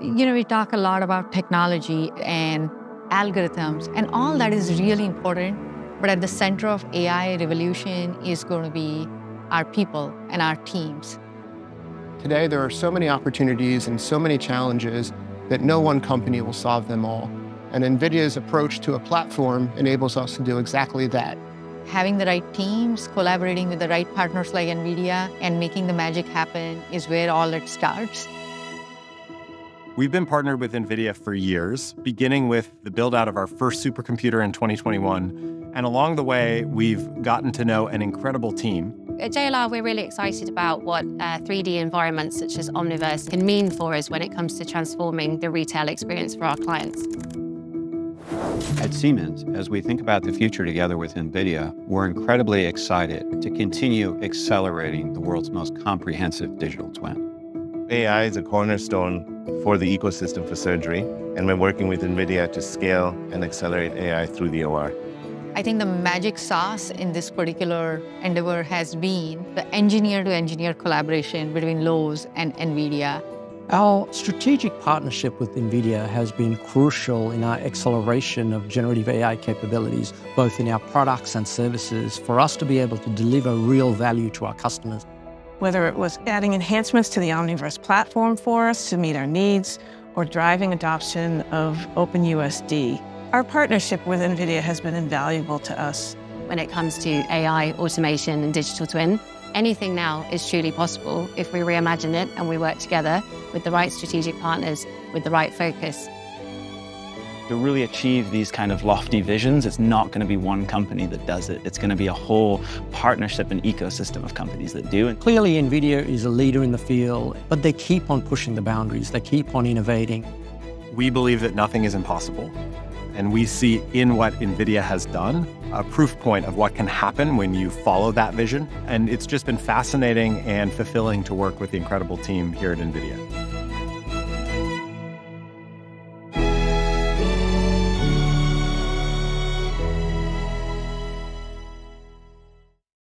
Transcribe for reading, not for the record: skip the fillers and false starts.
We talk a lot about technology and algorithms, and all that is really important. But at the center of AI revolution is going to be our people and our teams. Today, there are so many opportunities and so many challenges that no one company will solve them all. And NVIDIA's approach to a platform enables us to do exactly that. Having the right teams, collaborating with the right partners like NVIDIA, and making the magic happen is where all it starts. We've been partnered with NVIDIA for years, beginning with the build out of our first supercomputer in 2021. And along the way, we've gotten to know an incredible team. At JLR, we're really excited about what 3D environments such as Omniverse can mean for us when it comes to transforming the retail experience for our clients. At Siemens, as we think about the future together with NVIDIA, we're incredibly excited to continue accelerating the world's most comprehensive digital twin. AI is a cornerstone for the ecosystem for surgery, and we're working with NVIDIA to scale and accelerate AI through the OR. I think the magic sauce in this particular endeavor has been the engineer-to-engineer collaboration between Lowe's and NVIDIA. Our strategic partnership with NVIDIA has been crucial in our acceleration of generative AI capabilities, both in our products and services, for us to be able to deliver real value to our customers. Whether it was adding enhancements to the Omniverse platform for us to meet our needs, or driving adoption of OpenUSD, our partnership with NVIDIA has been invaluable to us. When it comes to AI, automation, and digital twin, anything now is truly possible if we reimagine it and we work together with the right strategic partners with the right focus. To really achieve these kind of lofty visions, it's not going to be one company that does it. It's going to be a whole partnership and ecosystem of companies that do. Clearly, NVIDIA is a leader in the field, but they keep on pushing the boundaries. They keep on innovating. We believe that nothing is impossible. And we see in what NVIDIA has done a proof point of what can happen when you follow that vision. And it's just been fascinating and fulfilling to work with the incredible team here at NVIDIA.